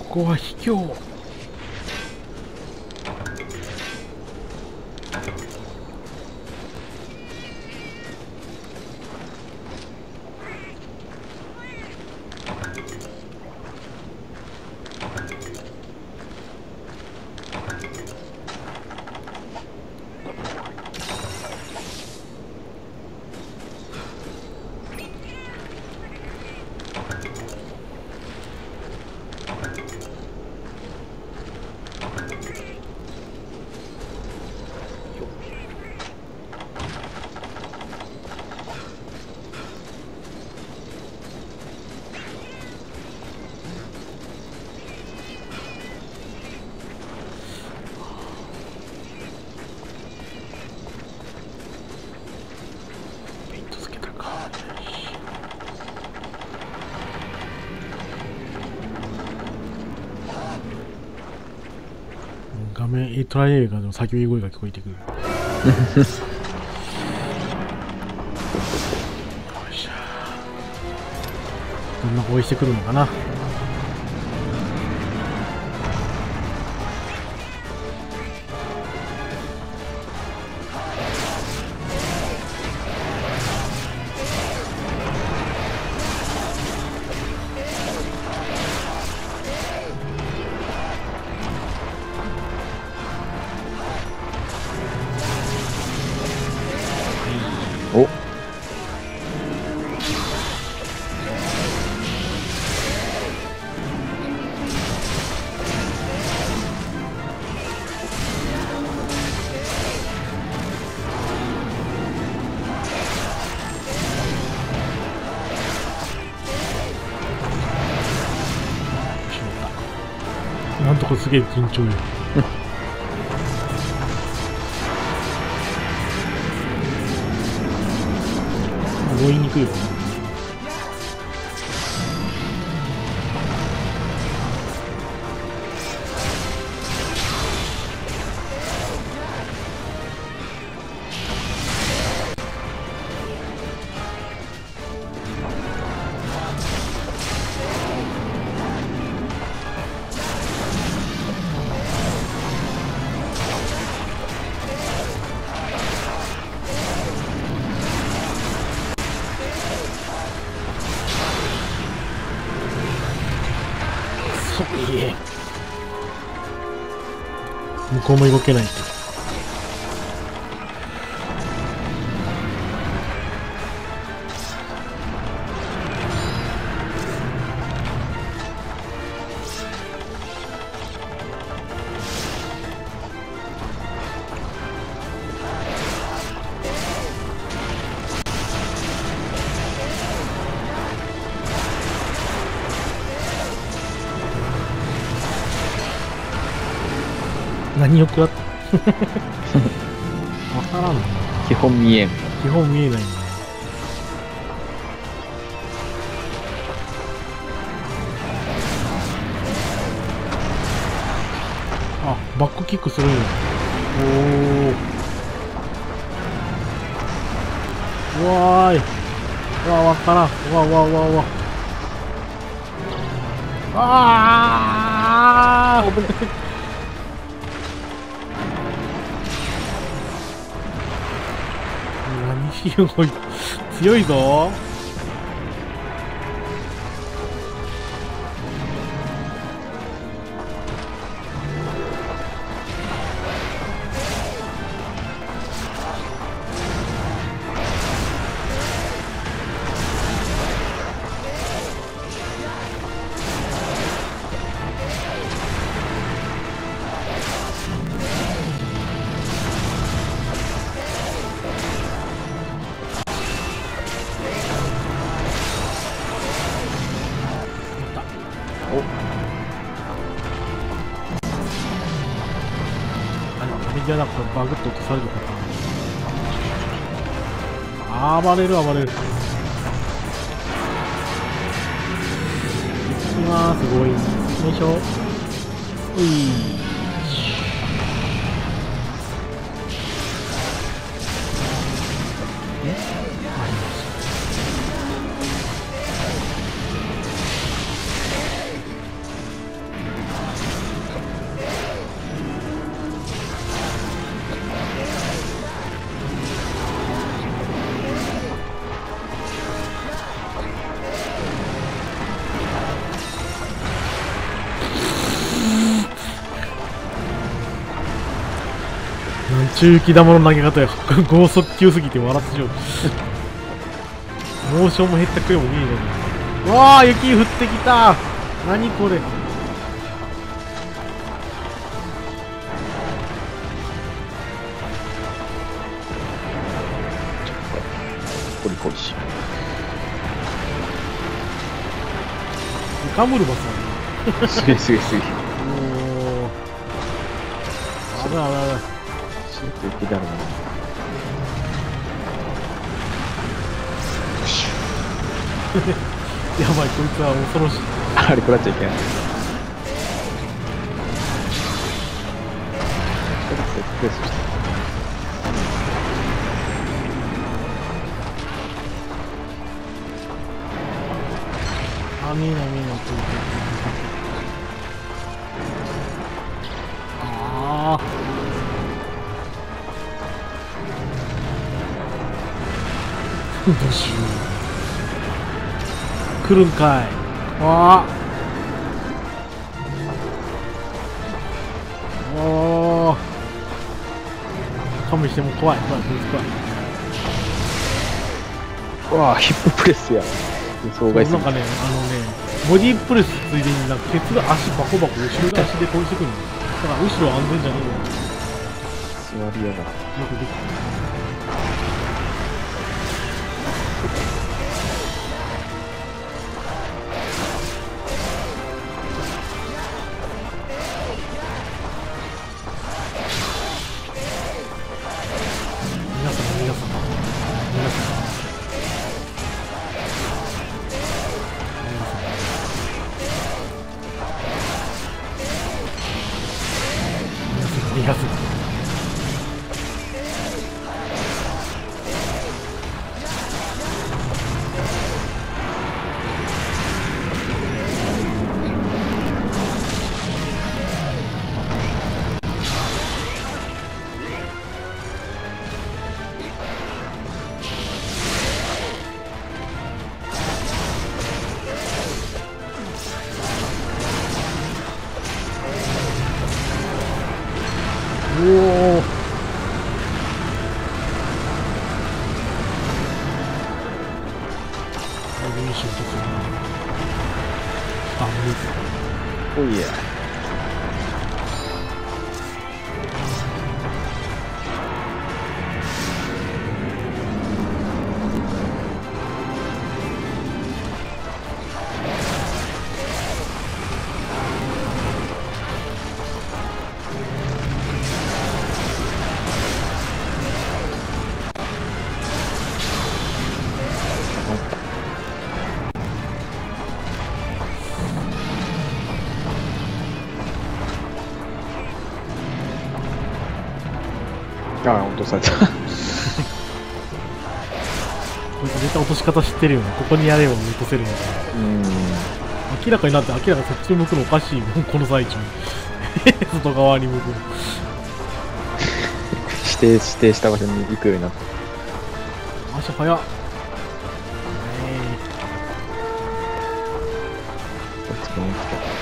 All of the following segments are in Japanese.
こは卑怯。画面トライ映画の叫び声が聞こえてくる。よいしょ。どんな声してくるのかな。 お、 なんとかすげえ緊張よ。追いにくいよね。いえ、向こうも動けないと。何を食らったわからんな。 基本見えん。 基本見えないね。あ、バックキックするんや。おお。わーい。わー、わからん。わわわわ。ああ。危ない。すごい強いぞ。あれじゃなくてバグって落とされるパターン。暴れる暴れる。いきまーす。ごい。よいしょ。うい。 中雪玉の投げ方や剛速球すぎて笑ってしまう。モーションも減ったくれもねえじゃん。わあ、雪降ってきた。何これ。 コリコリし。 カムルバさん。 すげえすげえすげえ。 おお。あらあらあら。 シュート雪だろうな。 やばい、こいつは恐ろしい。 あれ食らっちゃいけない。プレスして。 あ、見えない見えない。ああ。どうしよう。来るんかい。わあ。おお。勘弁しても怖い。怖い、こいつ怖い。 うわぁ、ヒッププレスや。予想外すぎる。 なんかね、ボディープレスついでになんかケツが足バコバコ後ろで足でこいしてくるの。だから後ろ安全じゃねえよ。 座りやがる。 よくできた。皆様皆様皆様皆様おお。いい仕事するな。あ、無理。 おいや。ああ、落とされた。 こいつ絶対落とし方知ってるよね。ここにやれば落とせるのか。明らかになって明らかにそっちに向くのおかしいもん、この最中に。外側に向くの。 指定した場所に行くようになった。 足早っ。 こっちも来た。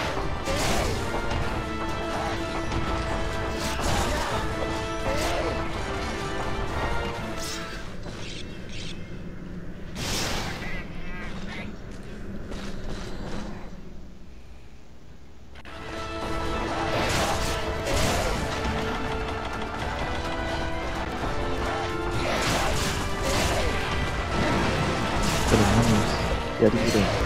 これ何やりづらい。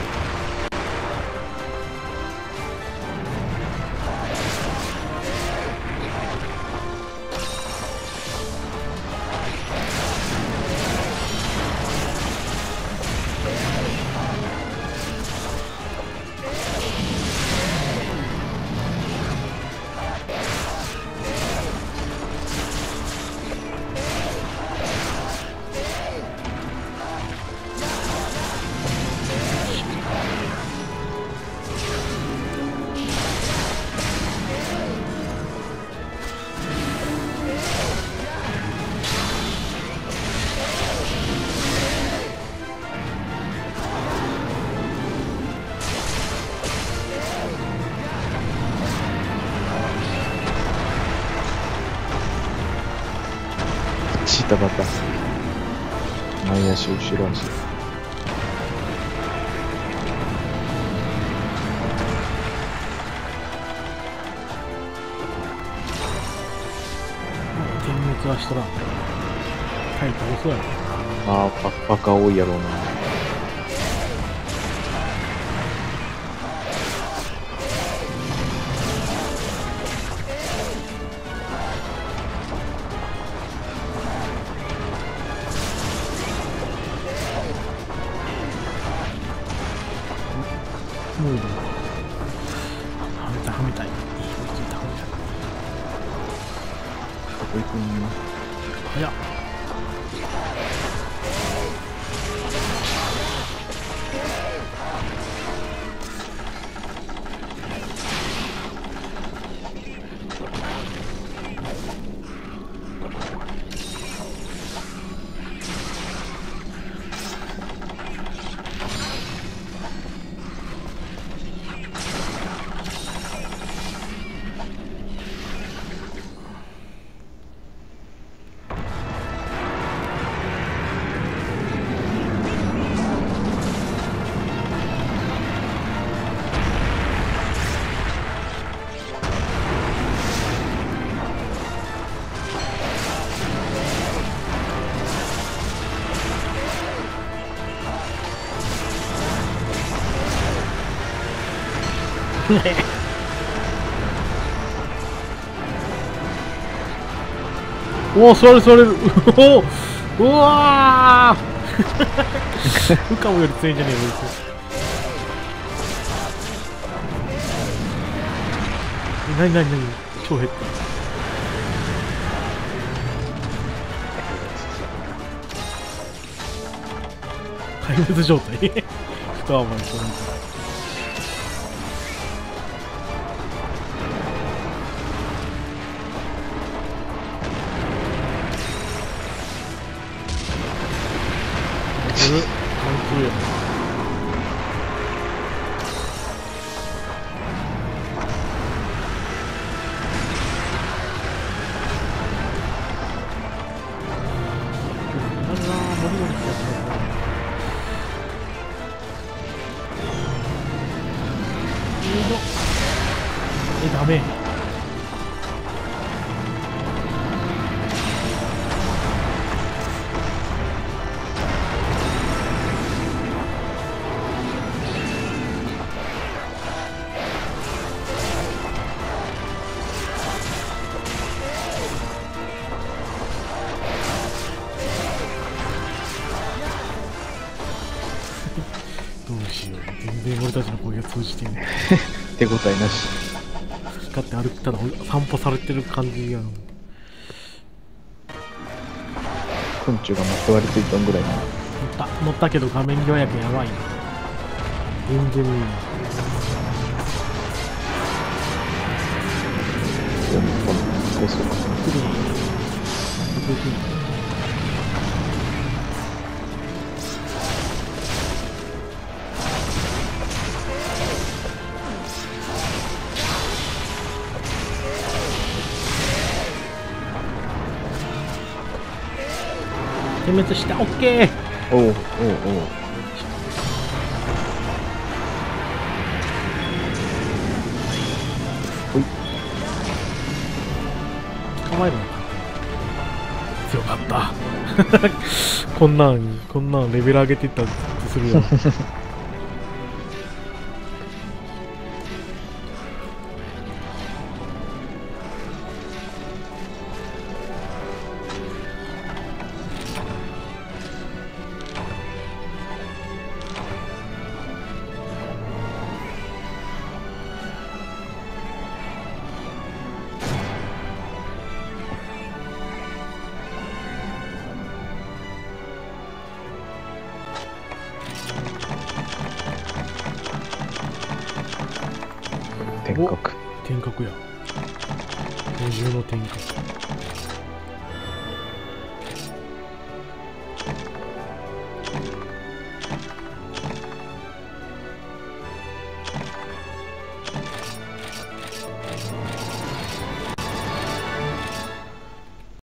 下バタ。前足、後ろ足。 点滅はしとらん。タイプ遅いやろ。 ああ、バカ多いやろうな。 ムード。はめた、はめたい。いいこと言った、はめたい。 どこ行くん？ 早っ。おお、座れる座れる。おお、うわーウカモより強いんじゃねえよ、こいつ。なになになに、超減った。壊滅状態。深浜にその関係やな。ダメ。どうしよう。全然俺たちの攻撃が通じてんね。 手応えなし。 光って歩き、ただ散歩されてる感じが。 昆虫がまとわりついたんぐらいな。 乗ったけど画面予約やばいな。全然いい。 そうそう。 点滅した。オッケー。 おうおうおう。ほい。 捕まえるのか。強かった。こんなんレベル上げていったらずっとするよ。 天角。 天角や。五重の天角。